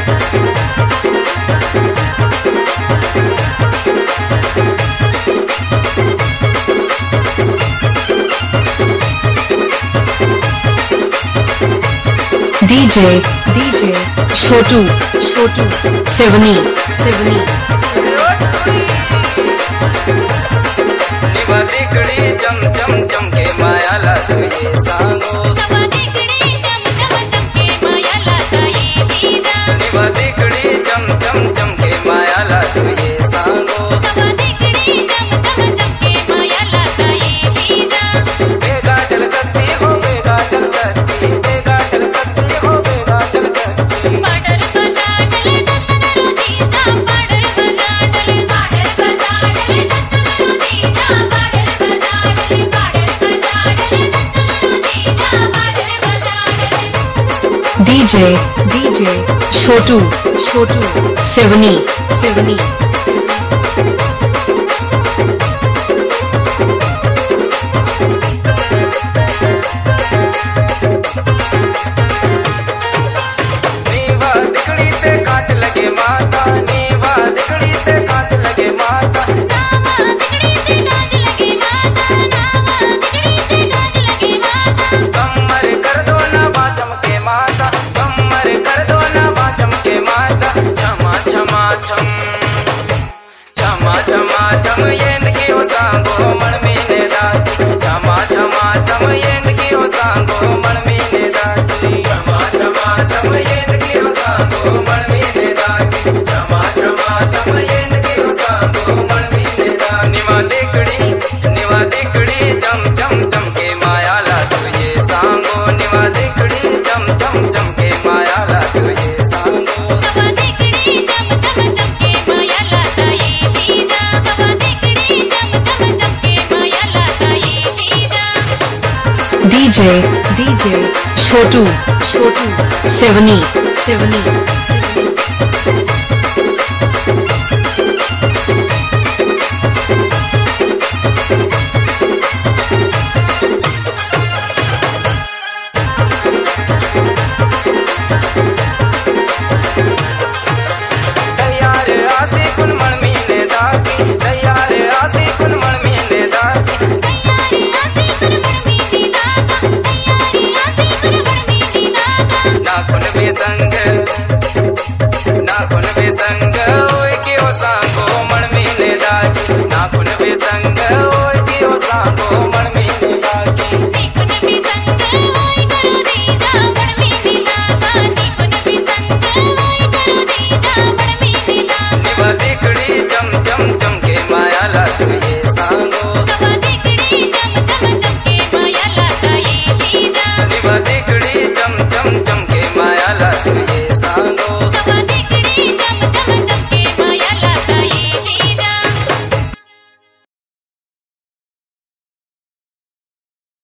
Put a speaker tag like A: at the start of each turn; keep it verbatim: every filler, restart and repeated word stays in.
A: DJ DJ छोटू छोटू सेवनी सेवनी
B: निवा दिकड़ी चम चम चम के माया ला तुझे सांगो निवा दिकड़ी चम चम चम के माया ला तुझे सांगो बेगा चल करती हो बेगा चल करती बेगा चल करती हो बेगा चल करती
C: पाडर बजा डले दत्तरो दीजा पाडर बजा डले पाडर बजा डले दत्तरो दीजा पाडर बजा डले पाडर बजा डले दत्तरो दीजा पाडर बजा डले
A: डीजे डीजे छोटू छोटू सेवनी सेवनी
B: नीवा दिकड़ी से कांच लगे माता नीवा दिकड़ी से कांच लगे माता
C: नावा दिकड़ी से कांच लगे माता नावा दिकड़ी से कांच लगे माता
B: कमर कर दो ना बाचम के माता कमर कर दो ना बाचम के माता छमा छमा छम छमा छमा छम येंद की हो सांगो मन मीने दाती छमा छमा छम येंद की हो सांगो मन मीने दाती छमा छमा छम येंद की हो सांगो मन मीने दाती छमा छमा छम येंद की हो सांगो मन मीने दाती निवा दिकड़ी निवा दिकड़ी चम चम चम के माया ला तुझे सांगो निवा दिकड़ी चम चम चम के माया ला तुझे सांगो
C: नवा दिकड़ी चम चम चम के माया लाता ये जीजा नवा दिकड़ी चम चम चम के माया लाता ये जीजा
A: डीजे डीजे छोटू छोटू सेवनी सेवनी
B: तैयार आसी कुन मन मीने दाती तैयार आसी कुन मन मीने दाती
C: तैयारी आसी कुन मन मीनी दाता तैयारी आसी कुन मन मीनी दाता
B: नाखुन बेसंग नाखुन बेसंग ओए की हो सांगो मन मीने दाती नाखुन बेसंग ओए की हो सांगो मन मीने दाती
C: नीकुन भी संग होई करो दीजा मन मीनी दाता नीकुन भी संग होई करो दीजा मन मीनी दाता
B: निवा दिकड़ी चम चम चम के माया ला तुझे सांगो
C: नवा दिकड़ी चम चम चम के माया लाता ये जीजा
B: निवा दिकड़ी चम चम चम के माया ला तुझे